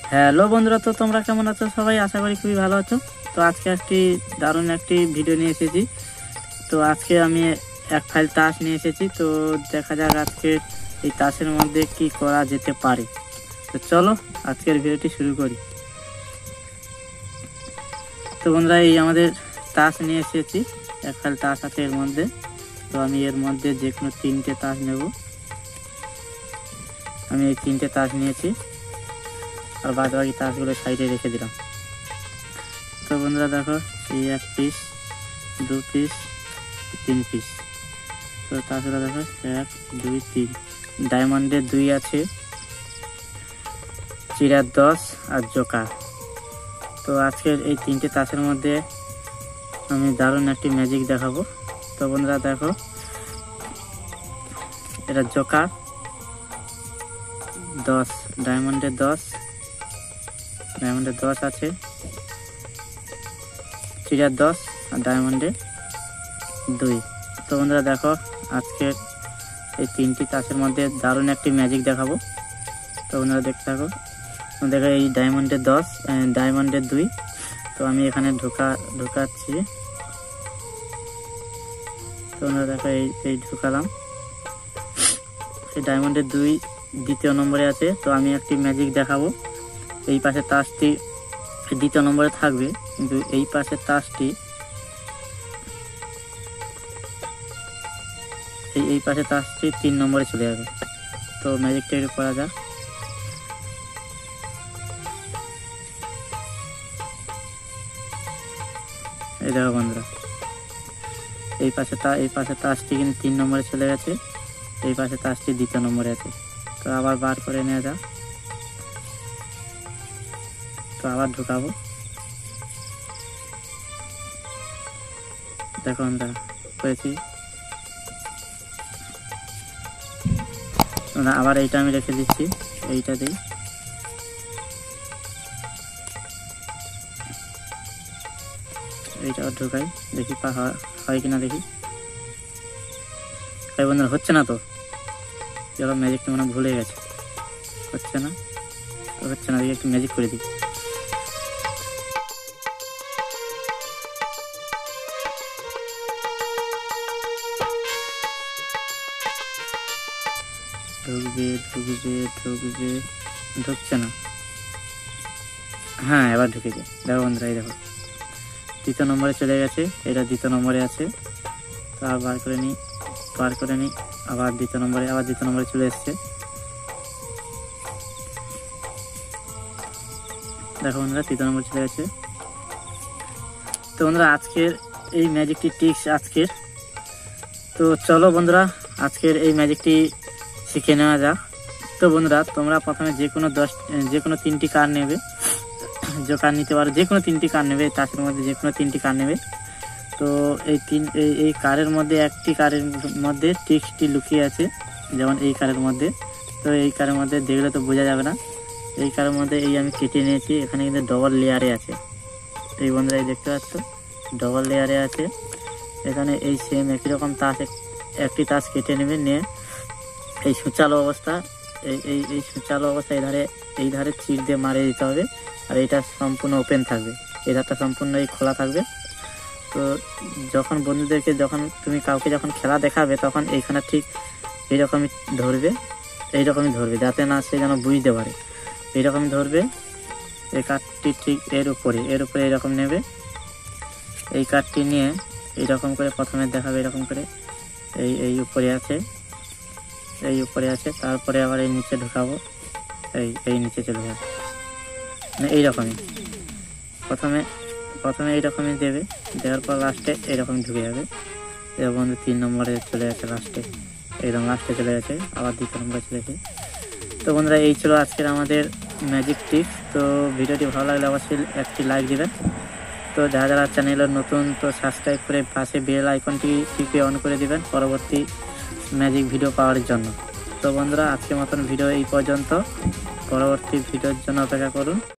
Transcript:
Hello বন্ধুরা, তো তোমরা কেমন আছো? সবাই আশা করি খুবই ভালো আছো। তো আজকে একটি দারুণ একটি ভিডিও নিয়ে এসেছি। তো আজকে আমি এক ফাইল তাস নিয়ে এসেছি। তো দেখা যাক আজকে এই তাসের মধ্যে কি করা যেতে পারে। তো চলো আজকের ভিডিওটি শুরু করি। তো বন্ধুরা, এই আমাদের তাস নিয়ে এসেছি, এক ফাইল তাস আছে এর মধ্যে। তো আমি এর মধ্যে যে কোনো 3টে তাস নেব। আমি এই 3টে তাস নিয়েছি, আর বাদ বাকি তাসগুলো সাইডে রেখে দিলাম। তো বন্ধুরা দেখো, এই 1 পিস, 2 পিস, 3 পিস। তো তাছাড়া দেখো 1 2 3 ডায়মন্ডের 2 আছে, চিরার 10 আর জোকার। তো আজকের এই 3টে তাসের মধ্যে আমি দারুণ একটি ম্যাজিক দেখাবো। তো বন্ধুরা দেখো, এটা জোকার 10, ডায়মন্ডের 10 আছে, চিরার 10 আর ডায়মন্ডে 2। তো বন্ধুরা দেখো, আজকে এই 3টি তাসের মধ্যে দারুণ একটি ম্যাজিক দেখাবো। তো বন্ধুরা দেখতে থাকো। দেখো এই ডায়মন্ডের 10, ডায়মন্ডের 2। তো আমি এখানে ঢুকাচ্ছি। তো বন্ধুরা দেখো, এই ঢুকালাম। এই ডায়মন্ডের 2 দ্বিতীয় নম্বরে আছে। তো আমি একটি ম্যাজিক দেখাবো। এই পাশে তাসটি দ্বিতীয় নম্বরে থাকবে, কিন্তু এই পাশে তাসটি এই পাশে তাসটি 3 নম্বরে চলে যাবে। তো ম্যাজিকটা একটু করা যাক। এই দেখো বন্ধুরা, এই পাশে তাসটি কিন্তু 3 নম্বরে চলে গেছে, এই পাশে তাসটি দ্বিতীয় নম্বরে আছে। তো আবার বার করে নেওয়া যাক। তো আবার ঢুকাবো। দেখো বন্ধুরা, করেছি। আবার এইটা আমি রেখে দিচ্ছি, এইটা দিই। এইটা ঢুকাই, দেখি হয় কিনা দেখি। তাই বন্ধুরা, হচ্ছে না। তো চলো, ম্যাজিকটা মনে ভুলে গেছে, হচ্ছে না। দেখি একটু ম্যাজিক করে দিই। ঢুকবে, ঢুকছে না। হ্যাঁ, এবার ঢুকেছে। দেখো বন্ধুরা, এই দেখো দ্বিতীয় নম্বরে চলে গেছে, এটা দ্বিতীয় নম্বরে আছে। তো আর বার করে নিই। আবার দ্বিতীয় নম্বরে চলে এসছে। দেখো বন্ধুরা, তৃতীয় নম্বরে চলে গেছে। তো বন্ধুরা, আজকের এই ম্যাজিকটি ট্রিক্স আজকের। তো চলো বন্ধুরা, আজকের এই ম্যাজিকটি শিখে নেওয়া যাক। তো বন্ধুরা, তোমরা প্রথমে যে কোনো 3টি কার্ড নেবে, জোকার নিতে পারো, যে কোনো 3টি কার্ড নেবে। তাসের মধ্যে যে কোনো 3টি কার্ড নেবে। তো এই কার্ডের মধ্যে একটি কার্ডের মধ্যে ট্রিক্সটি লুকিয়ে আছে, যেমন এই কার্ডের মধ্যে। তো এই কার্ডের মধ্যে দেখলে তো বোঝা যাবে না। এই কার্ডের মধ্যে আমি কেটে নিয়েছি, এখানে কিন্তু ডবল লেয়ারে আছে। এই বন্ধুরা, দেখতে পাচ্ছ, ডবল লেয়ারে আছে। এখানে এই সেম একই রকম তাস, একটি তাস কেটে নেবে, নিয়ে এই সূচালো অবস্থা, এই সূচালো অবস্থা এই ধারে চির দিয়ে মারিয়ে দিতে হবে। আর এটা সম্পূর্ণ ওপেন থাকবে, এই ধারটা সম্পূর্ণ খোলা থাকবে। তো যখন বন্ধুদেরকে, তুমি কাউকে যখন খেলা দেখাবে, তখন এইখানে ঠিক এইরকমই ধরবে, যাতে না সে যেন বুঝতে পারে। এইরকমই ধরবে। এই কার্ডটি ঠিক এর উপরে এরকম নেবে। এই কার্ডটি নিয়ে এইরকম করে প্রথমে দেখাবে, এরকম করে এই উপরে আছে। তারপরে আবার এই নিচে ঢুকাবো, এই নিচে চলে যাবে। মানে এইরকমই প্রথমে এইরকমই দেবে, দেওয়ার পর লাস্টে এইরকম ঢুকে যাবে। এবং 3 নম্বরে চলে যাচ্ছে, লাস্টে চলে গেছে, আবার 2 নম্বরে চলে গেছে। তো বন্ধুরা, এই ছিল আজকের আমাদের ম্যাজিক টিপস। তো ভিডিওটি ভালো লাগলে অবশ্যই একটি লাইক দিবেন। তো যারা চ্যানেলের নতুন, তো সাবস্ক্রাইব করে পাশে বেল আইকনটি টিপে অন করে দিবেন পরবর্তী ম্যাজিক ভিডিও পাওয়ার জন্য। তো বন্ধুরা, আজকের মতন ভিডিও এই পর্যন্ত। পরবর্তী ভিডিওর জন্য অপেক্ষা করুন।